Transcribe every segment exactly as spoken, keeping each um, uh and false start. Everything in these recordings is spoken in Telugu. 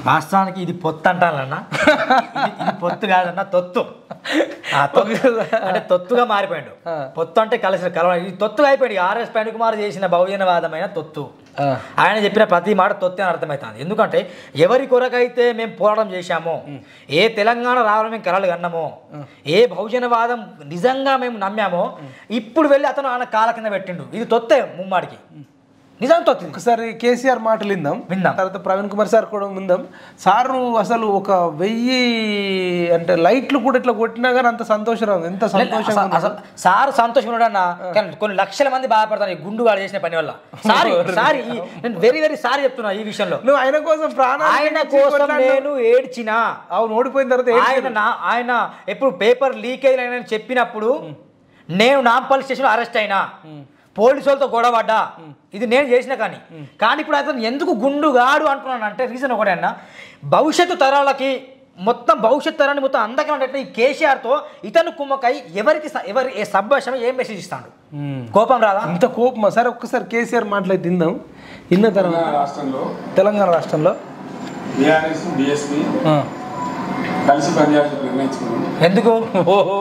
వాస్తవానికి ఇది పొత్తు అంటానన్నా, ఇది పొత్తు కాదన్న తొత్తు. అంటే తొత్తుగా మారిపోయాడు. పొత్తు అంటే కలిసి కలవ ఇది తొత్తుగా అయిపోయాడు. ఆర్ఎస్ ప్రవీణ్ కుమార్ చేసిన బహుజనవాదమైన తొత్తు. ఆయన చెప్పిన ప్రతి మాట తొత్తే అని అర్థమవుతుంది. ఎందుకంటే ఎవరి కొరకైతే మేము పోరాటం చేశామో, ఏ తెలంగాణ రావాలని మేము కలలు కన్నామో, ఏ బహుజనవాదం నిజంగా మేము నమ్మామో, ఇప్పుడు వెళ్ళి అతను ఆయన కాళ్ళ కింద పెట్టిండు. ఇది తొత్తే ముమ్మాడికి, నిజం తొత్తి. ఒకసారి కేసీఆర్ మాటలు విందాం, విందాం. తర్వాత ప్రవీణ్ కుమార్ సార్ కూడా విందాం. సారు అసలు ఒక వెయ్యి అంటే లైట్లు కూడా ఇట్లా కొట్టినా కానీ అంత సంతోషం, ఎంత సంతోషం. అసలు సార్ సంతోషం ఉన్నాడన్న, కానీ కొన్ని లక్షల మంది బాధపడతాను ఈ గుండు వాడు చేసిన పని వల్ల. సారీ సారీ నేను వెరీ వెరీ సారీ చెప్తున్నా ఈ విషయంలో. నువ్వు ఆయన కోసం ప్రాణం, ఆయన కోసం నేను ఏడ్చినా. అవును, ఓడిపోయిన తర్వాత ఆయన ఆయన ఎప్పుడు పేపర్ లీకేజ్ అయినా చెప్పినప్పుడు నేను నాంపల్లి స్టేషన్ అరెస్ట్ అయినా, పోలీసు వాళ్ళతో గొడవడ్డా, ఇది నేను చేసిన. కానీ కానీ ఇప్పుడు అతను ఎందుకు గుండుగాడు అంటున్నాను అంటే రీజన్ ఒకటే అన్న, భవిష్యత్తు తరాలకి మొత్తం భవిష్యత్తు తరాన్ని మొత్తం అందకం అంటే ఈ కేసీఆర్తో ఇతను కుమ్మకై ఎవరికి ఎవరి ఏ సభ్యశం ఏం మెసేజ్ ఇస్తాడు? కోపం రాదా? ఇంత కోపమా? సరే ఒక్కసారి కేసీఆర్ మాటలు తిందాం. ఇన్న తర్వాత రాష్ట్రంలో తెలంగాణ రాష్ట్రంలో బీఆర్ఎస్ బీఎస్పీ కలిసి పనిచేయాలని నిర్ణయించుకున్నాం. ఎందుకు? ఓహో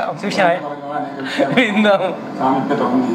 సామీప్యత ఉంది.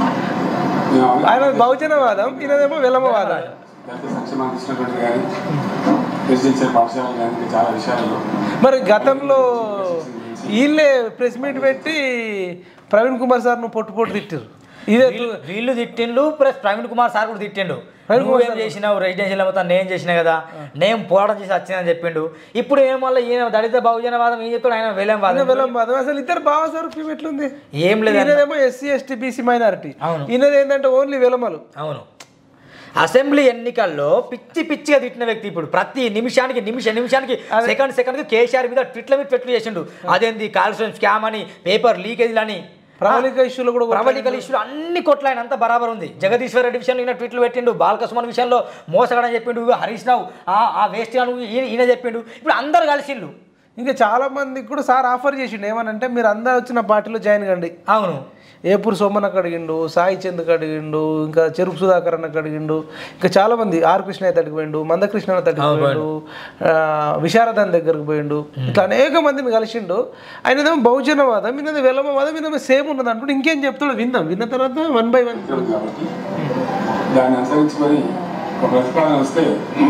ఆయన బహుజనవాదం, ఈయనదేమో విలమవాదం. దళిత సంక్షేమాన్ని ఇచ్చినటువంటి కానీ రెసిడెన్షియల్ పాఠశాలలు కానీ చాలా విషయాల్లో మరి గతంలో వీళ్ళే ప్రెస్ మీట్ పెట్టి ప్రవీణ్ కుమార్ సార్ నువ్వు పొట్టు పొట్టు తిట్టారు. ఇదే వీళ్ళు తిట్టిండు, ప్లస్ ప్రవీణ్ కుమార్ సార్ కూడా తిట్టిండు. నువ్వేం చేసినావు, రెసిడెన్షియల్ మొత్తం నేను చేసిన కదా, నేను పోరాటం చేసి వచ్చిందని చెప్పిండు. ఇప్పుడు ఏం వల్ల ఈయన దళిత బహుజనవాదం ఏం చెప్పాడు, ఆయన వెలం వాదం వెలం వాదం. అసలు ఇద్దరు భావస్వరూప్యం ఎట్లుంది? ఏం లేదు. ఈయనదేమో ఎస్సీ ఎస్టీ బీసీ మైనారిటీ, ఈయనది ఏంటంటే ఓన్లీ వెలమలు. అవును, అసెంబ్లీ ఎన్నికల్లో పిచ్చి పిచ్చిగా తిట్టిన వ్యక్తి ఇప్పుడు ప్రతి నిమిషానికి నిమిష నిమిషానికి సెకండ్ సెకండ్కి కేసీఆర్ మీద ట్విట్ల మీద ట్విట్లు చేసిండు. అదేంది కాల్షియం స్కామ్ అని, పేపర్ లీకేజీలు అని, ప్రవళిక ఇష్యూలు కూడా ప్రవళికల ఇష్యూలు అన్ని కొట్లాయన అంతా బరాబర్ ఉంది. జగదీశ్వర్ రెడ్డి విషయంలో ఈయన ట్వీట్లు పెట్టిండు, బాలకృష్ణ విషయంలో మోసగడని చెప్పిండు, హరీష్ రావు ఆ వేస్ట్ గాను ఈయన చెప్పిండు. ఇప్పుడు అందరు కలిసిండు. ఇంకా చాలా మందికి కూడా సార్ ఆఫర్ చేసిండు ఏమనంటే మీరు అందరు వచ్చిన పార్టీలో జాయిన్ కండి. అవును, ఏపూర్ సోమన్నకు అడిగిండు, సాయి చంద్కి అడిగిండు, ఇంకా చెరుకు సుధాకర్ అన్నకు అడిగిండు, ఇంకా చాలా మంది ఆర్ కృష్ణ తడికి పోయిండు, మందకృష్ణ తడికి పోయిండు, విశారదాన్ దగ్గరకు పోయిండు, ఇట్లా అనేక మందిని కలిసిండు. ఆయనదేమో బహుజనవాదం, ఈయనది వెలమవాదం, ఈయన సేమ్ ఉన్నది అంటుంటే ఇంకేం చెప్తాడు విందాం. విన్న తర్వాత వన్ బై వన్ కాబట్టి దాన్ని అనుసరించుకొని ఒక ప్రతిపాదన వస్తే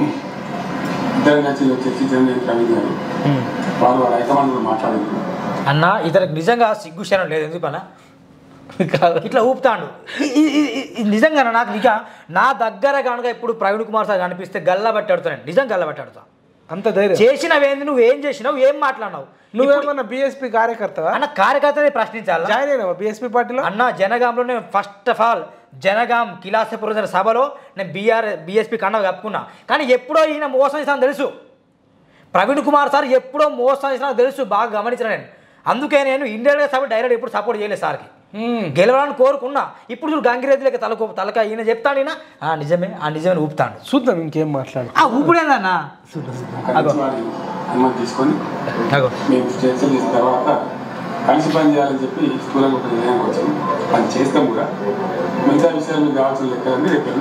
ఇద్దరు నచ్చి చర్చించండి ప్రవీణ్ గారు, వారు వారి హైకమాండ్లో మాట్లాడారు. అన్న ఇతనికి నిజంగా సిగ్గుశనం లేదు, ఎందుకు అన్న ఇట్లా ఊపుతాడు నిజంగా. నాకు ఇక నా దగ్గర కనుక ఇప్పుడు ప్రవీణ్ కుమార్ సార్ కనిపిస్తే గల్లా బట్టి అడుగుతాను, నిజం గల్లా బట్టి అడుగుతా. అంత ధైర్యం చేసినవేంది, నువ్వేం చేసినావు, ఏం మాట్లాడినావు? నువ్వేమన్నా బీఎస్పీ కార్యకర్తవా అన్న? కార్యకర్తనే ప్రశ్నించాలి. జాయిన్ అయినావా బీఎస్పీ పార్టీలో? అన్న జనగాంలో నేను first of all Jangaon Kilasapuram సభలో నేను బీఆర్ బీఎస్పీ కండ కప్పుకున్నా. కానీ ఎప్పుడో ఈయన మోసం చేసినా తెలుసు, ప్రవీణ్ కుమార్ సార్ ఎప్పుడో మోసం చేసినా తెలుసు, బాగా గమనించిన నేను. అందుకే నేను ఇండియా సభ డైరెక్ట్ ఎప్పుడు సపోర్ట్ చేయలేదు సార్కి, గెలవాలని కోరుకున్నా. ఇప్పుడు చూడు గంగిరెద్దులకి తలకు తలక ఈయన చెప్తాడు, ఈయన నిజమే ఆ నిజమే ఊపుతాడు. చూద్దాం ఇంకేం మాట్లాడు. ఆ ఊపిడేందన్నా అనుమతి తీసుకొని మేము చర్చలు చేసిన తర్వాత కలిసి పని చేయాలని చెప్పి స్కూల్లో ఒక నిర్ణయానికి వచ్చాము. అది చేస్తాం కూడా. మిగతా విషయాలు మీకు కావాల్సిన లెక్కలన్నీ రేపు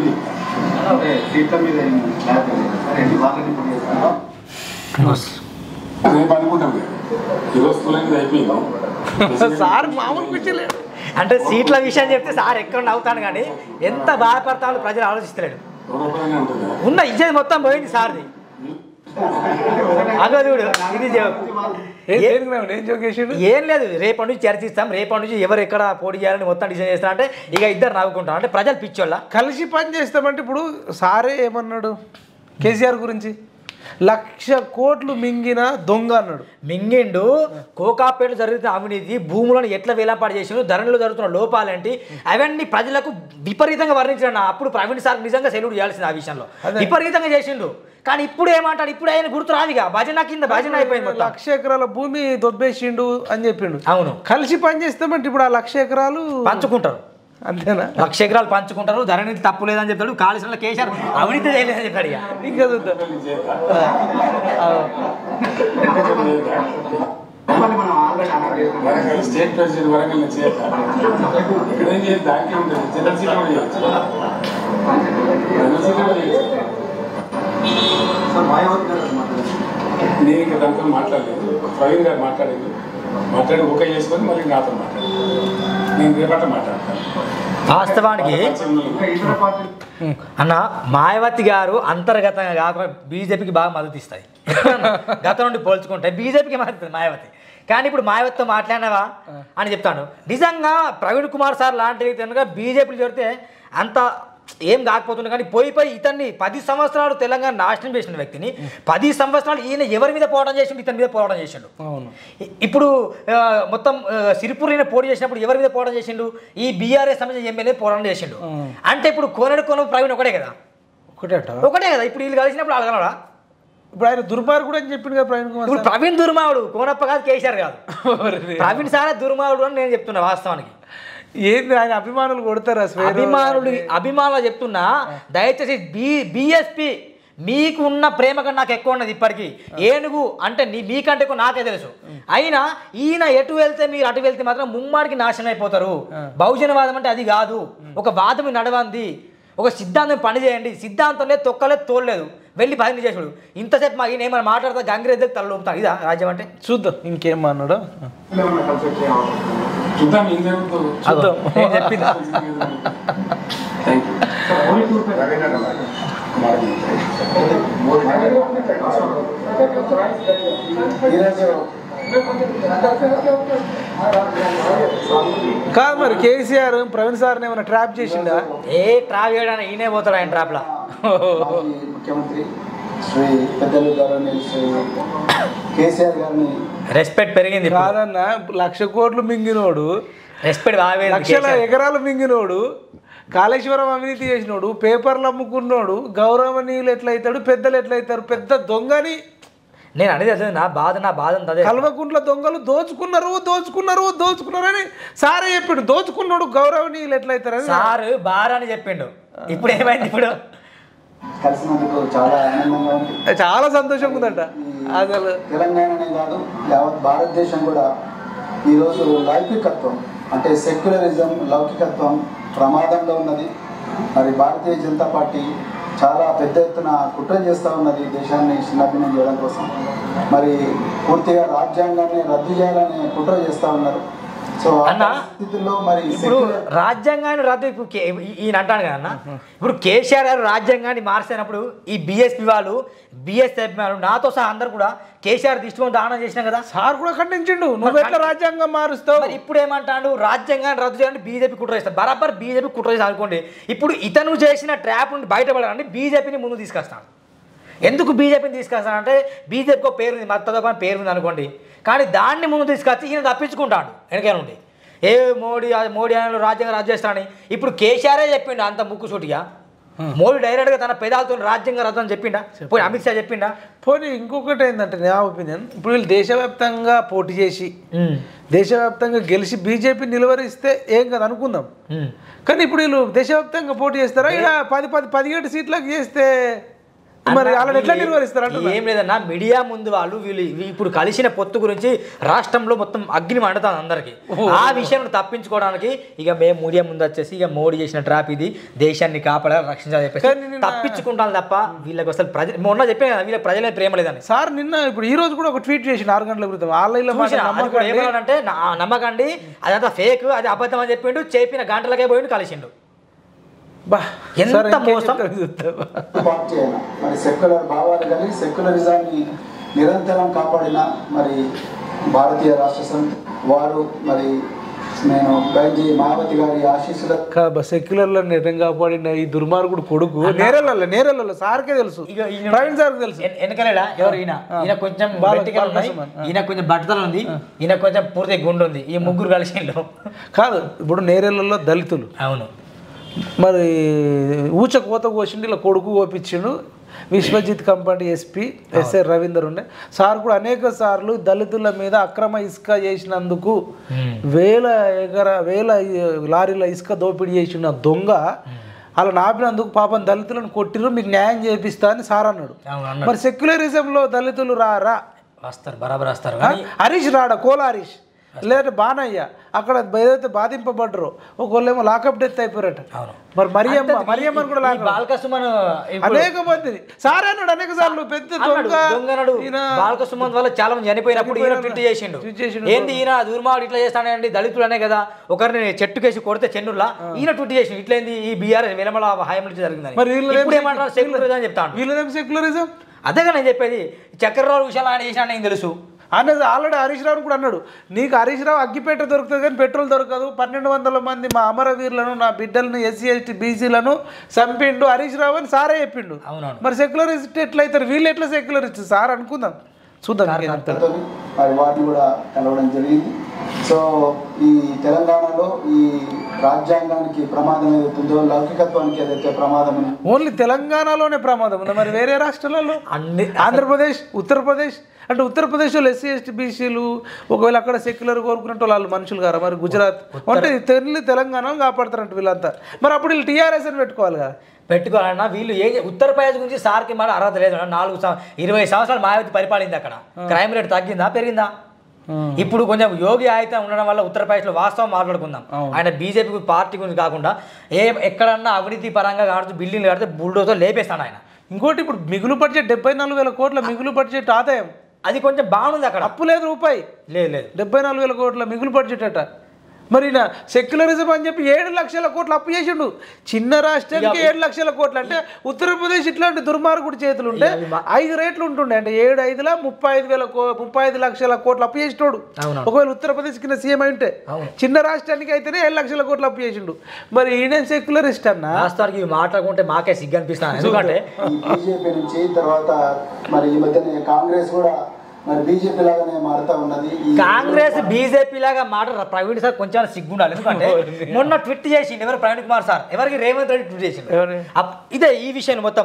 రేపు అనుకుంటాం. ఈరోజు స్కూల్ అనేది అయిపోయింది. సార్ మామూలు కూర్చోలేదు అంటే సీట్ల విషయం చెప్తే సార్ ఎక్కడ నవ్వుతాను, కానీ ఎంత బాధపడతామో ప్రజలు ఆలోచిస్తలేడు. ఉన్న ఇజ్జత్ మొత్తం పోయింది సార్ది. అగో చూడు, ఇది ఏం లేదు, రేపటి నుంచి చర్చిస్తాం, రేపటి నుంచి ఎవరు ఎక్కడ పోటీ చేయాలని మొత్తం డిసైడ్ చేస్తా అంటే ఇక ఇద్దరు నవ్వుకుంటాం. అంటే ప్రజలు పిచ్చోళ్ళ కలిసి పని చేస్తామంటే ఇప్పుడు సారే ఏమన్నాడు కేసీఆర్ గురించి, లక్ష కోట్లు మింగిన దొంగ అన్నాడు. మింగిండు. కోకాపేట జరుగుతున్న అవినీతి, భూములను ఎట్లా వేలాపాటు చేసిండు, ధరలో జరుగుతున్న లోపాలేంటి, అవన్నీ ప్రజలకు విపరీతంగా వర్ణించాడు. అప్పుడు ప్రవీణ్ సార్ నిజంగా సెల్యూట్ చేయాల్సింది ఆ విషయంలో, విపరీతంగా చేసిండు. కానీ ఇప్పుడు ఏమంటాడు, ఇప్పుడు ఆయన గుర్తు రాదుగా, భజన కింద భజన అయిపోయింది. లక్ష ఎకరాల భూమి దొబ్బేసిండు అని చెప్పిండు. అవును, కలిసి పని చేస్తామంటే ఇప్పుడు ఆ లక్ష ఎకరాలు పంచుకుంటారు. అంతేనా? లక్ష ఎకరాలు పంచుకుంటారు, ధరణి తప్పు లేదని చెప్తాడు, కాళేశ్వరంలో కేసీఆర్ అవినీతి చేయలేదని చెప్పాడు. ఇంకా చూద్దాం. స్టేట్ ప్రెసిడెంట్ వరంగల్ నేను ఇంకా దాంతో మాట్లాడలేదు, ప్రవీణ్ గారు మాట్లాడలేదు. మాట్లాడి ఓకే చేసుకొని మళ్ళీ నాతో మాట్లాడారు. నేను రేపట మాట్లాడతాను. వాస్తవానికి అన్న మాయావతి గారు అంతర్గతంగా కాకుండా బీజేపీకి బాగా మద్దతు ఇస్తాయి. గతం నుండి పోల్చుకుంటే బీజేపీకి మద్దతు మాయావతి. కానీ ఇప్పుడు మాయావతితో మాట్లాడినావా అని చెప్తాను. నిజంగా ప్రవీణ్ కుమార్ సార్ లాంటి కనుక బీజేపీలు చేరితే అంత ఏం కాకపోతుంది. కానీ పోయి పోయి ఇతన్ని పది సంవత్సరాలు తెలంగాణ నాశనం చేసిన వ్యక్తిని పది సంవత్సరాలు ఈయన ఎవరి మీద పోరాటం చేసిండు? ఇతని మీద పోరాటం చేసిండు. ఇప్పుడు మొత్తం సిరిపూర్ ఈయన పోటీ చేసినప్పుడు ఎవరి మీద పోరాటం చేసిండు? ఈ బీఆర్ఎస్ సంబంధించిన ఎమ్మెల్యే పోరాటం చేసిండు. అంటే ఇప్పుడు కోనడు కోన ప్రవీణ్ ఒకటే కదా, ఒకటే ఒకటే కదా. ఇప్పుడు వీళ్ళు కలిసినప్పుడు అడగలడా? ఇప్పుడు ఆయన దుర్మార్గుడు అని చెప్పిండు కదా ప్రవీణ్ కుమార్. ఇప్పుడు ప్రవీణ్ దుర్మావుడు, కోనప్ప కాదు కేసీఆర్ కాదు. ప్రవీణ్ సారా దుర్మావుడు అని నేను చెప్తున్నా. వాస్తవానికి ఏంది ఆయన అభిమానులు కొడతారు? అభిమానులు అభిమానులు చెప్తున్నా, దయచేసి బి బిఎస్పి మీకు ఉన్న ప్రేమ కన్నా నాకు ఎక్కువ ఉన్నది. ఇప్పటికీ ఏనుగు అంటే నీ మీకంటే ఎక్కువ నాకే తెలుసు. అయినా ఈయన ఎటు వెళ్తే మీరు అటు వెళ్తే మాత్రం ముమ్మాడికి నాశనం అయిపోతారు. బహుజనవాదం అంటే అది కాదు. ఒక వాదం నడవంది, ఒక సిద్ధాంతం పని చేయండి. సిద్ధాంతం లేదు, తొక్కలేదు, తోడలేదు, వెళ్ళి భజన చేసుడు. ఇంతసేపు మా ఈయన ఏమైనా మాట్లాడతా గంగిరెద్దుకు తలలోపుతాను. ఇదా రాజ్యం అంటే? చూద్దాం ఇంకేం అన్నాడు. చూద్దాం ఏం జరుగుతుందో. చూద్దాం నేను చెప్పిందా. కాదు మరి కేసీఆర్ ప్రవీణ్ సార్ ఏమైనా ట్రాప్ చేసిండా? ఏ ట్రాప్ చేయడానికి ఈయనే పోతాడు ఆయన ట్రాప్ లా. ముఖ్యమంత్రి శ్రీ పెద్దలు గారిని శ్రీ కేసీఆర్ గారిని రెస్పెక్ట్ పెరిగింది. కాదన్న, లక్ష కోట్లు మింగినోడు, రెస్పెక్ట్ బాగా లక్షల ఎకరాలు మింగినోడు, కాళేశ్వరం అవినీతి చేసినోడు, పేపర్లు అమ్ముకున్నోడు గౌరవనీయులు ఎట్లయితాడు, పెద్దలు ఎట్లయితారు? పెద్ద దొంగని నేను అనేది అదే నా బాధ. నా బాధ అదే కల్వకుంట్ల దొంగలు దోచుకున్నారు దోచుకున్నారు దోచుకున్నారని సారే చెప్పిండు. దోచుకున్నాడు గౌరవనీయులు ఎట్లయితారని సార్ బార్ అని చెప్పిండు. ఇప్పుడు ఏమైంది? ఇప్పుడు కలిసినందుకు చాలా ఆనందంగా ఉంది, చాలా సంతోషంగా ఉందంట. అసలు తెలంగాణనే కాదు యావత్ భారతదేశం కూడా ఈరోజు లౌకికత్వం అంటే సెక్యులరిజం, లౌకికత్వం ప్రమాదంలో ఉన్నది. మరి భారతీయ జనతా పార్టీ చాలా పెద్ద ఎత్తున కుట్ర చేస్తూ ఉన్నది దేశాన్ని చిన్నాభిన్నం చేయడం కోసం. మరి పూర్తిగా రాజ్యాంగాన్ని రద్దు చేయాలని కుట్ర చేస్తూ ఉన్నారు. సో అన్న స్థితిలో మరి ఇప్పుడు రాజ్యాంగాన్ని రద్దు ఇప్పుడు ఈయన అంటాను కదా అన్న, ఇప్పుడు కేసీఆర్ గారు రాజ్యాంగాన్ని మార్చినప్పుడు ఈ బిఎస్పీ వాళ్ళు బిఎస్ఎఫ్ వాళ్ళు నాతో సహా అందరు కూడా కేసీఆర్ తీసుకొని దానం చేసినాం కదా. సార్ కూడా ఖండించిండు, నువ్వు ఎట్లా రాజ్యాంగం మారుస్తావు? మరి ఇప్పుడు ఏమంటాడు? రాజ్యాంగాన్ని రద్దు చేయాలని బీజేపీ కుట్ర చేస్తారు. బరాబర్ బీజేపీ కుట్ర చేసి అనుకోండి. ఇప్పుడు ఇతను చేసిన ట్రాప్ నుండి బయటపడాలని బీజేపీని ముందు తీసుకొస్తాను. ఎందుకు బీజేపీని తీసుకొస్తానంటే బీజేపీకి పేరు ఉంది, మద్దతు పేరు ఉంది అనుకోండి. కానీ దాన్ని ముందు తీసుకొచ్చి ఈయన తప్పించుకుంటాడు వెనక నుండి. ఏ మోడీ మోడీ ఆయన రాజ్యాంగం రద్దు చేస్తానని ఇప్పుడు కేసీఆరే చెప్పిండు అంత ముక్కుసూటిగా. మోడీ డైరెక్ట్గా తన పెదాలతో రాజ్యాంగం రద్దు అని చెప్పిండా? పోయి అమిత్ షా చెప్పిండా? పోనీ ఇంకొకటి ఏంటంటే నా ఒపీనియన్, ఇప్పుడు వీళ్ళు దేశవ్యాప్తంగా పోటీ చేసి దేశవ్యాప్తంగా గెలిచి బీజేపీ నిలువరిస్తే ఏం కదా అనుకుందాం. కానీ ఇప్పుడు వీళ్ళు దేశవ్యాప్తంగా పోటీ చేస్తారా? ఇలా పది పది పదిహేడు సీట్లకు చేస్తే మరి వాళ్ళని ఎట్లా నిర్వహిస్తారు? ఏం లేదన్నా, మీడియా ముందు వాళ్ళు వీళ్ళు ఇప్పుడు కలిసిన పొత్తు గురించి రాష్ట్రంలో మొత్తం అగ్ని మండుతాను అందరికి. ఆ విషయం తప్పించుకోవడానికి ఇక మేము మీడియా ముందు వచ్చేసి ఇక మోడీ చేసిన ట్రాప్ ఇది, దేశాన్ని కాపాడాలి రక్షించాలని చెప్పేసి తప్పించుకుంటాను తప్ప వీళ్ళకి అసలు ప్రజ మొన్న చెప్పాను కదా వీళ్ళకి ప్రజలే ప్రేమ లేదని. సార్ నిన్న ఇప్పుడు ఈ రోజు కూడా ఒక ట్వీట్ చేసిన ఆరు గంటల క్రితం ఆన్లైన్లో ఏమన్నాడంటే నమ్మకండి అదంతా ఫేక్, అది అబద్ధం అని చెప్పిండు. చెప్పిన గంటలకే పోయిండు కలిసిండు. ఎంత మోసం! పార్టీ అయినా మరి సెక్యులర్ భావాలు కలిగి సెక్యులరిజాన్ని నిరంతరం కాపాడిన మరి భారతీయ రాష్ట్ర సమితి వారు మరి నేను గైజీ మాయావతి గారి ఆశీస్సుల సెక్యులర్లో నిజం కాపాడిన ఈ దుర్మార్గుడు కొడుకు నేరల్ల నేరల్ల సార్కే తెలుసు, ప్రవీణ్ సార్కి తెలుసు. వెనకలేడా ఎవరు ఈయన ఈయన కొంచెం ఈయన కొంచెం బట్టతలు ఉంది, ఈయన కొంచెం పూర్తి గుండు ఉంది. ఈ ముగ్గురు కలిసిండు కాదు. ఇప్పుడు నేరేళ్లలో దళితులు అవును మరి ఊచ కోత కోసిండు, ఇలా కొడుకు కోపించిండు. Vishwajit company SP SR Ravinder ఉండే సార్ కూడా అనేక సార్లు దళితుల మీద అక్రమ ఇసుక చేసినందుకు వేల ఎకర వేల లారీల ఇసుక దోపిడీ చేసిన దొంగ అలా నాపినందుకు పాపం దళితులను కొట్టిరు, మీకు న్యాయం చేపిస్తా అని సార్ అన్నాడు. మరి సెక్యులరిజంలో దళితులు రారా? వస్తారు, బరాబర్ వస్తారు. హరీష్ రాడా? కోల హరీష్ లేదంటే బానయ్య అక్కడ ఏదైతే బాధింపబడ్డరో ఒకళ్ళేమో లాకప్ డెత్ అయిపోయారట. మరి మరియమ్మ మరియమ్మని కూడా బాలకసుమన్ అనేక మంది సార్ అన్నాడు అనేక సార్లు పెద్ద దొంగనడు బాలకసుమన్ వల్ల చాలా మంది చనిపోయినప్పుడు ఈయన ట్వీట్ చేసిండు. ఏంది ఈయన దుర్మార్గుడు ఇట్లా చేస్తానండి దళితులు అనే కదా ఒకరిని చెట్టుకేసి కొడితే చెన్నులా ఈయన ట్వీట్ చేసిండు. ఇట్లయింది ఈ బీఆర్ఎస్ వెలమల హయాంలో జరిగిందని. మరి ఇప్పుడు ఏమంటారు సెక్యులరిజం అని చెప్తాను. వీళ్ళదేం సెక్యులరిజం? అదేగా నేను చెప్పేది. చక్రరావు విషయాలు ఆయన చేసిన నేను తెలుసు అనేది ఆల్రెడీ హరీష్ రావు కూడా అన్నాడు, నీకు హరీష్ రావు అగ్గిపేట దొరుకుతుంది కానీ పెట్రోల్ దొరకదు, పన్నెండు వందల మంది మా అమరవీరులను నా బిడ్డలను ఎస్సీ ఎస్టీ బీసీలను చంపిండు హరీష్ రావు అని సారే చెప్పిండు. మరి సెక్యులరిస్ట్ ఎట్లయితారు వీళ్ళు ఎట్లా సెక్యులరిస్ట్ సార్ అనుకుందాం చూద్దాం. మరి వారిని కూడా కలవడం జరిగింది. సో ఈ తెలంగాణలో ఈ రాజ్యాంగానికి ప్రమాదం ఏదైతుందో లౌకికత్వానికి ఏదైతే ప్రమాదం ఓన్లీ తెలంగాణలోనే ప్రమాదం ఉందా? మరి వేరే రాష్ట్రాలలో అన్ని ఆంధ్రప్రదేశ్ ఉత్తరప్రదేశ్ అంటే ఉత్తరప్రదేశ్లో ఎస్సీ ఎస్టీ బీసీలు ఒకవేళ అక్కడ సెక్యులర్ కోరుకున్నట్టు వాళ్ళు మనుషులు గారా? మరి గుజరాత్ అంటే తెల్లి తెలంగాణ కాపాడుతారంట వీళ్ళంతా. మరి అప్పుడు వీళ్ళు టీఆర్ఎస్ అని పెట్టుకోవాలి కదా. పెట్టుకోవాలన్నా వీళ్ళు ఏ ఉత్తరప్రదేశ్ గురించి సార్కి మన అర్హత లేదు. నాలుగు ఇరవై సంవత్సరాలు మాయావతి పరిపాలింది. అక్కడ క్రైమ్ రేట్ తగ్గిందా పెరిగిందా? ఇప్పుడు కొంచెం యోగి ఆయిత ఉండడం వల్ల ఉత్తరప్రదేశ్లో వాస్తవం మాట్లాడుకుందాం. ఆయన బీజేపీ పార్టీ గురించి కాకుండా ఏ ఎక్కడన్నా అవినీతి పరంగా కావచ్చు బిల్డింగ్లు కడితే బుల్డోతో లేపేస్తాను ఆయన. ఇంకోటి ఇప్పుడు మిగులు బడ్జెట్ డెబ్బై నాలుగు వేల కోట్ల మిగులు బడ్జెట్ ఆదాయం అది కొంచెం బాగుంది. అక్కడ అప్పు లేదు రూపాయి లేదు లేదు డెబ్బై నాలుగు వేల కోట్ల మిగులు బడ్జెట్ అట. మరి నా సెక్యులరిజం అని చెప్పి ఏడు లక్షల కోట్లు అప్పు చేసిండు. చిన్న రాష్ట్రానికి ఏడు లక్షల కోట్లు అంటే ఉత్తరప్రదేశ్ ఇట్లాంటి దుర్మార్గుడి చేతులు ఉంటే ఐదు రేట్లు ఉంటుండే. అంటే ఏడు ఐదుల ముప్పై ఐదు వేల కో ముప్పై ఐదు లక్షల కోట్లు అప్పు చేసినోడు ఒకవేళ ఉత్తరప్రదేశ్ కింద సీఎం అయితే. చిన్న రాష్ట్రానికి అయితేనే ఏడు లక్షల కోట్లు అప్పు చేసిండు. మరి ఈయన సెక్యులరిస్ట్ అన్న రాష్ట్రానికి మాట్లాడుకుంటే మాకే సిగ్గు అనిపిస్తాను. ఎందుకంటే బీజేపీ నుంచి తర్వాత మరి ఈ మధ్యనే కాంగ్రెస్ కూడా మరి బీజేపీ లాగానే మారుతా ఉన్నది. కాంగ్రెస్ బీజేపీ లాగా మాట ప్రవీణ్ సార్ కొంచెం సిగ్గుండాలి. ఎందుకంటే మొన్న ట్వీట్ చేసిండు ఎవరు ప్రవీణ్ కుమార్ సార్ ఎవరికి రేవంత్ రెడ్డి ట్వీట్ చేసిండు. ఇదే ఈ విషయం మొత్తం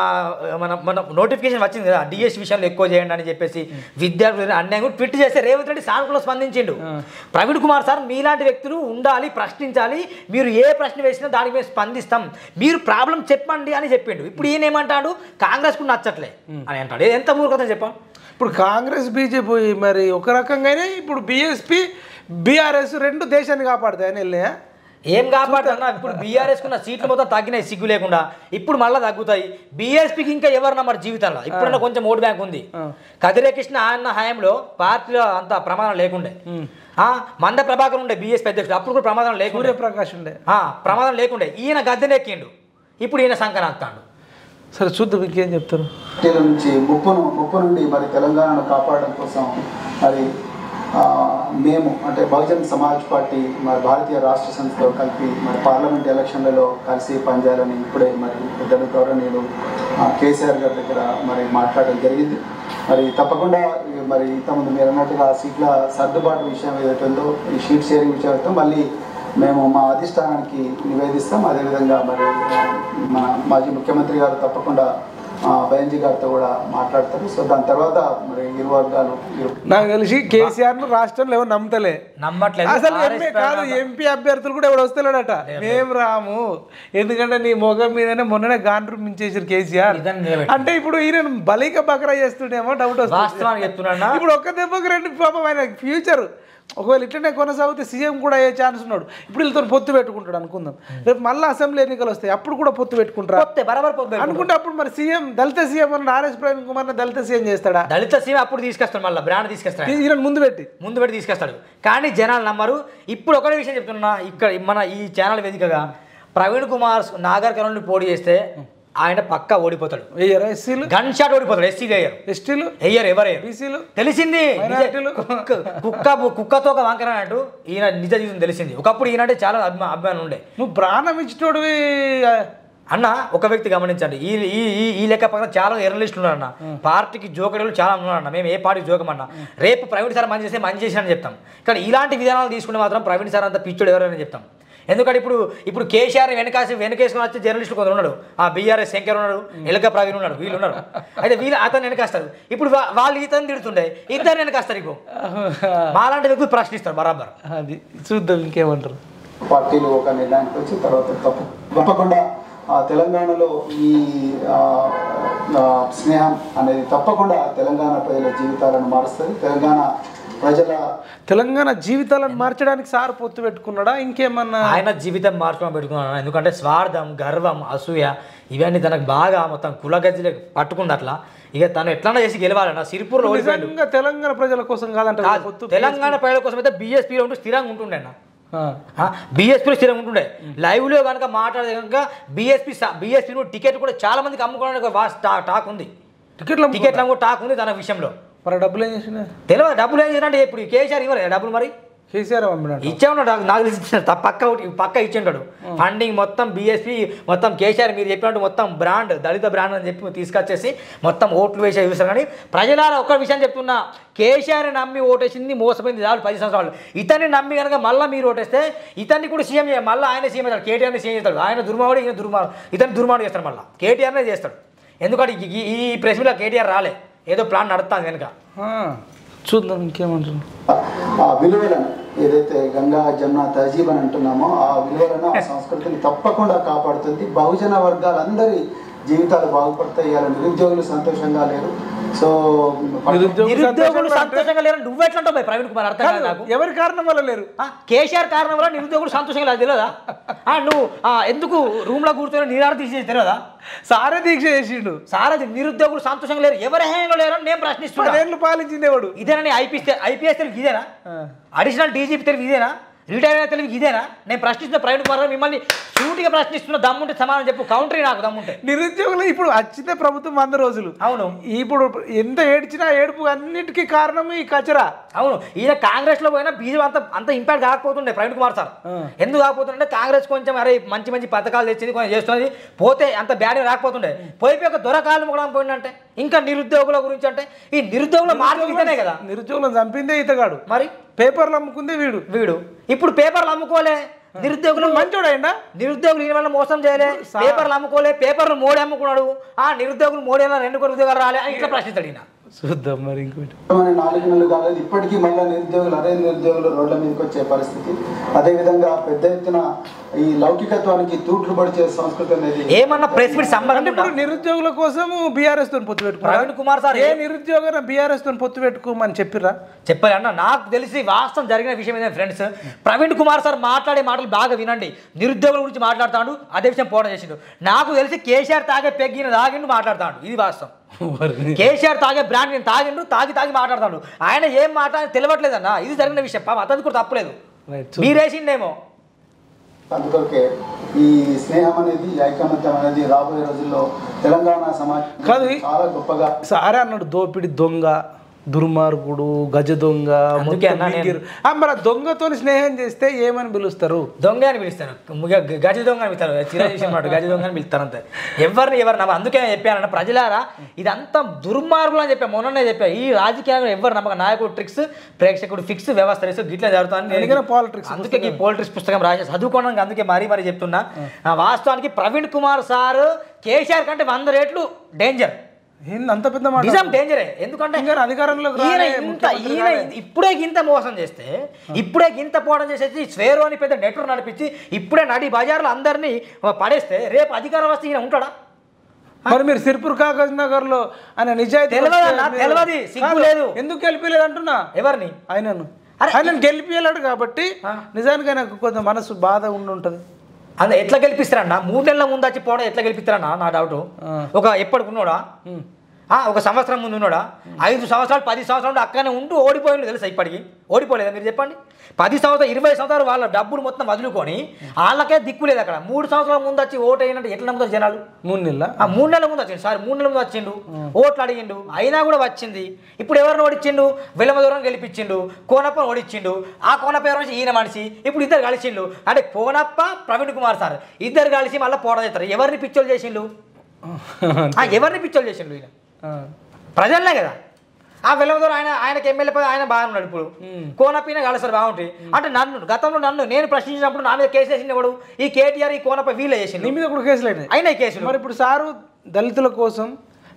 మన మన నోటిఫికేషన్ వచ్చింది కదా డిఎస్ విషయంలో ఎక్కువ చేయండి అని చెప్పేసి విద్యార్థులు అన్యాయం ట్వీట్ చేస్తే రేవంత్ రెడ్డి సానుకూలంగా స్పందించిండు. ప్రవీణ్ కుమార్ సార్ మీలాంటి వ్యక్తులు ఉండాలి, ప్రశ్నించాలి, మీరు ఏ ప్రశ్న వేసినా దానికి మేము స్పందిస్తాం, మీరు ప్రాబ్లం చెప్పండి అని చెప్పిండు. ఇప్పుడు ఈయన ఏమంటాడు కాంగ్రెస్కు నచ్చట్లే అని అంటాడు. ఎంత మూర్ఖత చెప్పాం. ఇప్పుడు కాంగ్రెస్ బీజేపీ మరి ఒక రకంగానే ఇప్పుడు బీఎస్పీ బీఆర్ఎస్ రెండు దేశాన్ని కాపాడుతాయి అని వెళ్ళినాయా? ఏం కాపాడుతున్నా ఇప్పుడు బీఆర్ఎస్ కున్న సీట్లు మొత్తం తగ్గినాయి సిగ్గు లేకుండా. ఇప్పుడు మళ్ళీ తగ్గుతాయి. బీఎస్పీకి ఇంకా ఎవరన్నా మరి జీవితంలో ఇప్పుడన్నా కొంచెం ఓటు బ్యాంక్ ఉంది. కదిరే కృష్ణ ఆయన హయాంలో పార్టీలో అంత ప్రమాదం లేకుండే. మంద ప్రభాకర్ ఉండే బీఎస్పీ అధ్యక్షుడు అప్పుడు కూడా ప్రమాదం లేకుండే. సూర్యప్రకాష్ ఉండే ప్రమాదం లేకుండే. ఈయన గద్దెనెక్కిండు. ఇప్పుడు ఈయన సంకనాస్తాడు. సరే చూద్దాం ఇంకేం చెప్తారు. పార్టీల నుంచి ముప్పును ముప్పు నుండి మరి తెలంగాణను కాపాడడం కోసం మరి మేము అంటే బహుజన్ సమాజ్ పార్టీ మరి భారతీయ రాష్ట్ర సమితితో కలిపి మరి పార్లమెంట్ ఎలక్షన్లలో కలిసి పనిచేయాలని ఇప్పుడే మరి పెద్దలు గౌరవనీయులు కేసీఆర్ గారి దగ్గర మరి మాట్లాడడం జరిగింది. మరి తప్పకుండా మరి ఇంతకుముందు మీరు అన్నట్టుగా సీట్ల సర్దుబాటు విషయం ఏదైతే ఉందో ఈ షీట్ షేరింగ్ విషయంతో మళ్ళీ మేము మా అధిష్టానానికి నివేదిస్తాం. అదేవిధంగా మరి మన మాజీ ముఖ్యమంత్రి గారు తప్పకుండా బెంజీ గారితో కూడా మాట్లాడతారు. సో దాని తర్వాత మరి ఇరు వర్గాలు నాకు తెలిసి కేసీఆర్ ను రాష్ట్రంలో ఎవరు నమ్మతలే నమ్మట్లేదు. అసలు ఎంపీ కాదు ఎంపీ అభ్యర్థులు కూడా ఎవరు వస్తలేడట. మేము రాము ఎందుకంటే నీ మొగం మీదనే మొన్ననే గాండ్రు మించేసారు కేసీఆర్ అంటే ఇప్పుడు ఈయన బలిక బకరా చేస్తుండేమో డౌట్ వస్తుంది. ఇప్పుడు ఒక్క దెబ్బకి రెండు పాపం ఆయన ఫ్యూచర్ ఒకవేళ ఇట్లనే కొనసాగితే సీఎం కూడా అయ్యే ఛాన్స్ ఉన్నాడు. ఇప్పుడు వీళ్ళతో పొత్తు పెట్టుకుంటాడు అనుకుందాం. రేపు మళ్ళీ అసెంబ్లీ ఎన్నికలు వస్తాయి అప్పుడు కూడా పొత్తు పెట్టుకుంటారు అనుకుంటే అప్పుడు మరి సీఎం దళిత సీఎం అన్న ఆర్ఎస్ ప్రవీణ్ కుమార్ దళిత సీఎం చేస్తాడా? దళిత సీఎం అప్పుడు తీసుకొస్తాడు. మళ్ళీ బ్రాండ్ తీసుకొస్తాడు. ఈయన ముందు పెట్టి ముందు పెట్టి తీసుకొస్తాడు. కానీ జనాలు నమ్మరు. ఇప్పుడు ఒకటే విషయం చెప్తున్నా ఇక్కడ మన ఈ ఛానల్ వేదికగా ప్రవీణ్ కుమార్ నాగర్ కర్నూలు పోటీ చేస్తే ఆయన పక్కా ఓడిపోతాడు. ఎస్సీలు గన్ షాట్ ఓడిపోతాడు. ఎస్సీలు వేయరు, ఎస్టీలు వేయరు, ఎవరు బీసీలు తెలిసింది. కుక్క కుక్కతో ఒక వంకర అన్నట్టు ఈయన నిజ జీవితం తెలిసింది. ఒకప్పుడు ఈయనంటే చాలా అభిమా అభిమానం ఉండే. నువ్వు ప్రాణం ఇచ్చినోడివి అన్న. ఒక వ్యక్తి గమనించండి. ఈ ఈ ఈ లెక్క పక్కన చాలా జర్నలిస్టులు ఉన్నారన్న. పార్టీకి జోకడలు చాలా ఉన్నారన్న. మేము ఏ పార్టీకి జోకమన్నా రేపు ప్రవీణ్ సార్ మంచి చేస్తే మంచి చేసినని చెప్తాం. కానీ ఇలాంటి విధానాలు తీసుకుంటే మాత్రం ప్రవీణ్ సార్ అంత పిచ్చోడు ఎవరైనా చెప్తాం. ఎందుకంటే ఇప్పుడు ఇప్పుడు కేసీఆర్ వెనకాసి వెనకేసుకుని వచ్చే జర్నలిస్టులు కొందరు ఉన్నాడు. ఆ బీఆర్ఎస్ శంకర్ ఉన్నాడు, ఎలక ప్రవీణ్ ఉన్నాడు, వీళ్ళు ఉన్నారు. అయితే వీళ్ళు అతను వెనకాస్తారు. ఇప్పుడు వాళ్ళు ఇతను తిడుతుండే ఇద్దరు వెనకాస్తారు. ఇప్పుడు మాలాంటి వ్యక్తులు ప్రశ్నిస్తారు బరాబర్. అది చూద్దాం ఇంకేమంటారు. పార్టీలు ఒక నిర్ణయానికి వచ్చి తర్వాత తప్పకుండా తెలంగాణలో ఈ స్నేహం అనేది తప్పకుండా తెలంగాణ ప్రజల జీవితాలను మారుస్తుంది. తెలంగాణ ప్రజల తెలంగాణ జీవితాలను మార్చడానికి సార్ పొత్తు పెట్టుకున్నాడా ఇంకేమన్నా? ఆయన జీవితం మార్చుకొని పెట్టుకున్నాడు. ఎందుకంటే స్వార్థం, గర్వం, అసూయ ఇవన్నీ తనకు బాగా మొత్తం కులగజ్జలే పట్టుకుంది. అట్లా ఇక తను ఎట్లన్నా చేసి గెలవాలన్న సిరిపూర్లో నిజంగా తెలంగాణ ప్రజల కోసం కాదంట, తెలంగాణ ప్రజల కోసం అయితే బీఎస్పీలో ఉంటూ స్థిరంగా ఉంటుండే అన్న. బీఎస్పీలో స్థిరంగా ఉంటుండే. లైవ్లో కనుక మాట్లాడే కనుక బీఎస్పీ బీఎస్పీ టికెట్ కూడా చాలా మందికి అమ్ముకోవడానికి టాక్ ఉంది. టికెట్లు టికెట్లు అమ్ముకో టాక్ ఉంది తన విషయంలో. మరి డబ్బులు ఏం చేసిన తెలియదు. డబ్బులు ఏం చేయాలంటే ఇప్పుడు కేసీఆర్ ఇవ్వలేదు డబ్బులు. మరి కేసీఆర్ పంపినాడు, ఇచ్చే ఉన్నాడు. నాకు తెలిసి పక్క పక్క ఇచ్చింటాడు. ఫండింగ్ మొత్తం బీఎస్పీ మొత్తం కేసీఆర్ మీరు చెప్పినట్టు మొత్తం బ్రాండ్ దళిత బ్రాండ్ అని చెప్పి తీసుకొచ్చేసి మొత్తం ఓట్లు వేసే చూస్తారు. కానీ ప్రజలారా ఒక్క విషయం చెప్తున్నా, కేసీఆర్ నమ్మి ఓటేసింది మోసపోయింది చాలు పది సంవత్సరాలు. ఇతన్ని నమ్మి కనుక మళ్ళీ మీరు ఓటేస్తే ఇతన్ని కూడా సీఎం చేయాలి. మళ్ళీ ఆయన సీఎం చేస్తాడు, కేటీఆర్ని సీఎం చేస్తాడు. ఆయన దుర్మార్గుడు, ఈయన దుర్మార్గుడు, ఇతన్ని దుర్మార్గుడు చేస్తాడు. మళ్ళీ కేటీఆర్నే చేస్తాడు. ఎందుకంటే ఈ ప్రెస్ మీట్లో కేటీఆర్ రాలే, ఏదో ప్లాన్ నడుస్తాను కనుక. చూద్దాం ఇంకేమంటారు. ఆ విలువలను ఏదైతే గంగా జమున తహజీబ్ అని అంటున్నామో ఆ విలువలను ఆ సంస్కృతిని తప్పకుండా కాపాడుతుంది. బహుజన వర్గాలందరి జీవితాలు బాగుపడతాయి. ఇవాళ నిరుద్యోగులు సంతోషంగా లేరు. సో నిరుద్యోగులు సంతోషంగా లేరు నువ్వు ఎట్లా అంటావు ప్రవీణ్ కుమార్? అర్థం కాదు నాకు. ఎవరి కారణం వల్ల లేరు? కేసీఆర్ కారణం వల్ల నిరుద్యోగులు సంతోషంగా లేదు తెలియదా? నువ్వు ఎందుకు రూమ్ లో కూర్చొని నీరాడు తీసేసి తెలియదా? సారే దీక్ష చేసిండు. సారే నిరుద్యోగులు సంతోషంగా లేరు, ఎవరి హయాంలో లేరు నేను ప్రశ్నిస్తున్నాను. పాలించిందేవాడు ఇదేనా? ఐపీఎస్ ఐపీఎస్ తెలుగు ఇదేనా? అడిషనల్ డీజీపీ తెలుగు ఇదేనా? రిటైర్ అయిన తెలుగు ఇదేనా? నేను ప్రశ్నిస్తున్న ప్రవీణ్ కుమార్ మిమ్మల్ని సూటిగా ప్రశ్నిస్తున్న. దమ్ముంటే సమాధానం చెప్పు, కౌంటరీ నాకు దమ్ముంటే. నిరుద్యోగులు ఇప్పుడు వచ్చిందే ప్రభుత్వం వంద రోజులు. అవును, ఇప్పుడు ఎంత ఏడ్చినా ఏడుపు అన్నిటికీ కారణం ఈ కచరా. అవును, ఈయన కాంగ్రెస్ లో పోయినా బీజేపీ అంత అంత ఇంపాక్ట్ కాకపోతుండే ప్రవీణ్ కుమార్ సార్. ఎందుకు కాకపోతుండే? కాంగ్రెస్ కొంచెం అరే మంచి మంచి పథకాలు తెచ్చింది, కొంచెం చేస్తున్నది, పోతే అంత బ్యాడ్ రాకపోతుండే. పోయిపోయి ఒక దొరకాలం కూడా పోయిందంటే ఇంకా నిరుద్యోగుల గురించి అంటే ఈ నిరుద్యోగుల మార్పు ఇతనే కదా. నిరుద్యోగులను చంపిందే ఇతగాడు. మరి పేపర్లు అమ్ముకుందే వీడు వీడు ఇప్పుడు పేపర్లు అమ్ముకోలే. నిరుద్యోగులు మంచోడైనా నిరుద్యోగులు ఈ వల్ల మోసం చేయలే, పేపర్లు అమ్ముకోలే, పేపర్లు మోడీ అమ్ముకున్నాడు. ఆ నిరుద్యోగులు మోడీ రెండు కోట్ల ఉద్యోగాలు రాలే అని ఇట్లా ప్రశ్నిస్తాడు ఈయన. చూద్దాం మరి ఇంకోటి. నాలుగు నెలలు కాలేదు ఇప్పటికీ మళ్ళీ నిరుద్యోగులు అదే నిరుద్యోగులు రోడ్ల మీదకి వచ్చే పరిస్థితి. అదేవిధంగా పెద్ద ఎత్తున ఈ లౌకికత్వానికి తూట్లు పడిచే సంస్కృతి అనేది ఏమన్నా ప్రెస్ మీట్ సంబంధం. ఇప్పుడు నిరుద్యోగుల కోసం బీఆర్ఎస్ తో పొత్తు పెట్టుకో ప్రవీణ్ కుమార్ సార్ ఏ నిరుద్యోగ బీఆర్ఎస్ తో పొత్తు పెట్టుకోమని చెప్పిరా? చెప్పారు అన్న. నాకు తెలిసి వాస్తవం జరిగిన విషయం ఏంటంటే ఫ్రెండ్స్, ప్రవీణ్ కుమార్ సార్ మాట్లాడే మాటలు బాగా వినండి. నిరుద్యోగుల గురించి మాట్లాడుతాడు, అదే విషయం పోవడం చేసిండు. నాకు తెలిసి కేసీఆర్ తాగే పెగ్గిన తాగిండు మాట్లాడుతాడు, ఇది వాస్తవం. కేసీఆర్ తాగే బ్రాండ్ నేను తాగిండు, తాగి తాగి మాట్లాడతాడు. ఆయన ఏం మాట్లాడి తెలియట్లేదన్న, ఇది జరిగిన విషయం. పాప అతనికి కూడా తప్పలేదు, మీరేసిండేమో. అందుకొరకే ఈ స్నేహం అనేది, ఐకమత్యం అనేది రాబోయే రోజుల్లో తెలంగాణ సమాజం చాలా గొప్పగా. సారే అన్నాడు దోపిడి దొంగ, దుర్మార్గుడు, గజ దొంగ. మరి దొంగతో స్నేహం చేస్తే ఏమని పిలుస్తారు? దొంగ అని పిలుస్తారు, గజ దొంగ అని పిలుస్తారు. చిరంజీవి గజ దొంగ అని పిలుస్తారు అంతే. ఎవరిని ఎవరు నమ్మ. అందుకే చెప్పానన్న ప్రజలారా, ఇదంతా దుర్మార్గులు అని చెప్పా, మొన్ననే చెప్పా. ఈ రాజకీయంగా ఎవరు నమ్మక, నాయకుడు ట్రిక్స్, ప్రేక్షకుడు ఫిక్స్, వ్యవస్థ గిట్లా జరుగుతుంది. పాలిటిక్స్ అందుకే ఈ పాలిటిక్స్ పుస్తకం రాసి చదువుకోవడానికి అందుకే మరీ మరీ చెప్తున్నా. వాస్తవానికి ప్రవీణ్ కుమార్ సార్ కేసీఆర్ కంటే వంద రేట్లు డేంజర్. అంత పెద్ద మాట నిజం, డేంజరే. ఎందుకంటే అధికారంలో ఈయన ఇప్పుడే గింత మోసం చేస్తే, ఇప్పుడే గింత పోవడం చేసేసి స్వేరో అని పెద్ద నెట్వర్క్ నడిపించి ఇప్పుడే నడి బజార్లో అందరినీ పడేస్తే రేపు అధికారం వస్తే ఈయన ఉంటాడా? మరి మీరు సిర్పూర్ కాగజ్ నగర్ లో ఆయన నిజాయితీ తెలియదు, సిగ్గు లేదు. ఎందుకు గెలిపిలేదు అంటున్నా? ఎవరిని? ఆయనను ఆయనను గెలిపియలేడు కాబట్టి నిజానికి ఆయనకు కొంత మనసు బాధ ఉండి ఉంటుంది. అదే ఎట్లా గెలిపిస్తారన్న? మూడు నెలల ముందు వచ్చి పోవడం ఎట్లా గెలిపిస్తారన్నా నా డౌట్. ఒక ఎప్పటికున్నాడా, ఒక సంవత్సరం ముందు ఉన్నాడా, ఐదు సంవత్సరాలు పది సంవత్సరాలు అక్కడనే ఉంటూ ఓడిపోయిండు తెలుసా? ఇప్పటికి ఓడిపోలేదా మీరు చెప్పండి? పది సంవత్సరాలు ఇరవై సంవత్సరాలు వాళ్ళ డబ్బులు మొత్తం వదులుకొని వాళ్ళకే దిక్కు లేదు అక్కడ. మూడు సంవత్సరాల ముందు వచ్చి ఓటు అయినట్టు ఎట్లా నమ్ముతారు జనాలు? మూడు నెలల మూడు నెలల ముందు వచ్చిండు సార్, మూడు నెలల ముందు వచ్చిండు, ఓట్లు అడిగిండు, అయినా కూడా వచ్చింది. ఇప్పుడు ఎవరిని ఓడిచ్చిండు? వెల్లమ దూరం గెలిపించిండు, కోనప్ప ఓడిచ్చిండు. ఆ కోనప్ప ఎవరు? ఈయన మనిషి. ఇప్పుడు ఇద్దరు కలిసిండు, అంటే కోనప్ప ప్రవీణ్ కుమార్ సార్ ఇద్దరు కలిసి మళ్ళీ పోవడం చేస్తారు. ఎవరిని పిచ్చోలు చేసిండు? ఎవరిని పిచ్చోలు చేసిండు? ఈయన ప్రజలనే కదా. ఆ వెల్లమదూరం ఆయన ఆయనకి ఎమ్మెల్యే పది ఆయన బాగా ఉన్నాడు. ఇప్పుడు కోనప్పీనే కలిసారు బాగుంటాయి. అంటే నన్ను గతంలో నన్ను నేను ప్రశ్నించినప్పుడు నా మీద కేసు వేసింది ఎవడు? ఈ కేటీఆర్, ఈ కోనప్ప వీళ్ళే చేసింది. నీ మీద కూడా కేసులు అయినాయి అయినా కేసులు. మరి ఇప్పుడు సారు దళితుల కోసం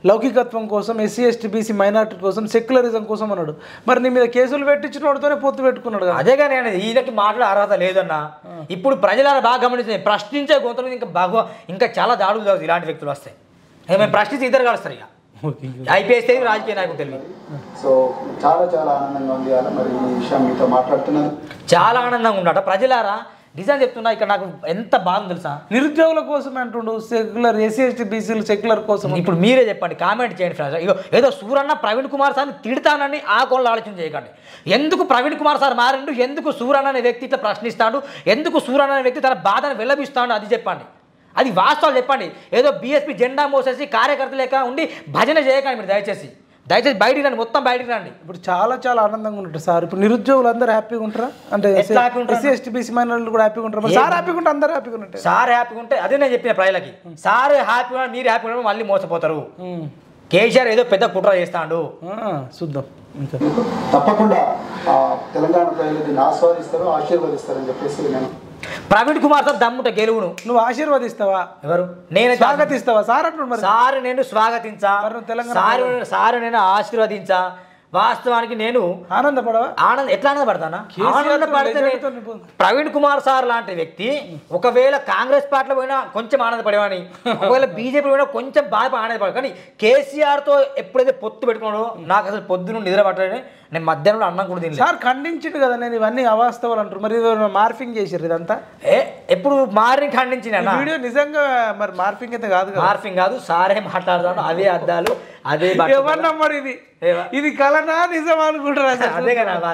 లౌకికత్వం కోసం, ఎస్సీ ఎస్టీ బీసీ మైనార్టీ కోసం, సెక్యులరిజం కోసం అన్నాడు. మరి నీ మీద కేసులు పెట్టించిన వాడితోనే పొత్తు పెట్టుకున్నాడు కదా. అదే కానీ అనేది ఈయనకి మాట్లాడే అర్హత లేదన్నా. ఇప్పుడు ప్రజలను బాగా గమనించింది, ప్రశ్నించే గొంతుల మీద ఇంకా బాగా ఇంకా చాలా దాడులు జరుగుతుంది. ఇలాంటి వ్యక్తులు వస్తాయి, మేము ప్రశ్నించి ఇద్దరు కలుస్తారు. ఇక ఐపీఎస్ తెలియదు, రాజకీయ నాయకులు తెలియదు. సో చాలా చాలా ఆనందంగా ఉంది అలా మరి ఈ విషయం మీతో మాట్లాడుతున్నాను. చాలా ఆనందంగా ఉండట. ప్రజలారా నిజం చెప్తున్నా, ఇక్కడ నాకు ఎంత బాధ తెలుసా, నిరుద్యోగుల కోసం అంటుండు, సెక్యులర్ ఎస్సీ ఎస్టీ బీసీలు సెక్యులర్ కోసం. ఇప్పుడు మీరే చెప్పండి, కామెంట్ చేయండి ఫ్రెండ్స్. ఇగో ఏదో సూరన్న ప్రవీణ్ కుమార్ సార్ని తిడతానని ఆ కోళ్ళు ఆలోచన చేయకండి. ఎందుకు ప్రవీణ్ కుమార్ సార్ మారిండు, ఎందుకు సూరన్న అనే వ్యక్తి ఇట్లా ప్రశ్నిస్తాడు, ఎందుకు సూరన్న అనే వ్యక్తి తన బాధను వెల్లబిస్తాడు, అది చెప్పండి. అది వాస్తవాలు చెప్పండి. ఏదో బీఎస్పీ జెండా మోసేసి కార్యకర్త లేక ఉండి భజన చేయకండి మీరు. దయచేసి దయచేసి బయటికి రండి, మొత్తం బయటికి రండి. ఇప్పుడు చాలా చాలా ఆనందంగా ఉంటారు సార్. ఇప్పుడు నిరుద్యోగులు అందరూ హ్యాపీగా ఉంటారా? అంటే ఎస్సీ ఎస్టీ బీసీ మైనారిటీలు కూడా హ్యాపీగా ఉంటారు. సార్ హ్యాపీగా ఉంటే అందరూ హ్యాపీగా ఉంటారు. సార్ హ్యాపీగా ఉంటే అదే నేను చెప్పిన ప్రజలకి. సార్ హ్యాపీగా మీరు హ్యాపీగా ఉంటే మళ్ళీ మోసపోతారు. కేసీఆర్ ఏదో పెద్ద కుట్ర చేస్తాడు, చూద్దాం. ఇంకా తప్పకుండా తెలంగాణ ప్రజలు దీన్ని ఆస్వాదిస్తారు, ఆశీర్వదిస్తారని చెప్పేసి నేను ప్రవీణ్ కుమార్ సార్ దమ్ముంటే గెలువును నువ్వు ఆశీర్వదిస్తావా? ఎవరు? నేను స్వాగతిస్తావా? సార్ అంటున్నాడు. సార్ నేను స్వాగతించా, సార్ సార్ నేను ఆశీర్వదించా. వాస్తవానికి నేను ఆనందపడవా? ఆనంద ఎట్లా ఆనందపడతానా? ఆనందపడితే ప్రవీణ్ కుమార్ సార్ లాంటి వ్యక్తి ఒకవేళ కాంగ్రెస్ పార్టీలో పోయినా కొంచెం ఆనందపడేవాని, ఒకవేళ బీజేపీ పోయినా కొంచెం బాగా ఆనందపడే. కానీ కేసీఆర్తో ఎప్పుడైతే పొత్తు పెట్టుకున్నాడో నాకు అసలు పొద్దున నిద్ర పట్టలేదు. నేను మధ్యాహ్నంలో అన్నం కూడా తినలేదు. సార్ ఖండించిండు కదా, నేను ఇవన్నీ అవాస్తవాలు అంటారు. మరి మార్ఫింగ్ చేసారు ఇదంతా? ఏ ఎప్పుడు మార్నింగ్ ఖండించిన వీడియో నిజంగా మరి మార్ఫింగ్ అయితే కాదు, మార్ఫింగ్ కాదు. సారే మాట్లాడతాడు, అవే అద్దాలు, అదే ఎవరు నమ్మడు ఇది. ఇది కలనా నిజం అనుకుంటారు. అదే కదా.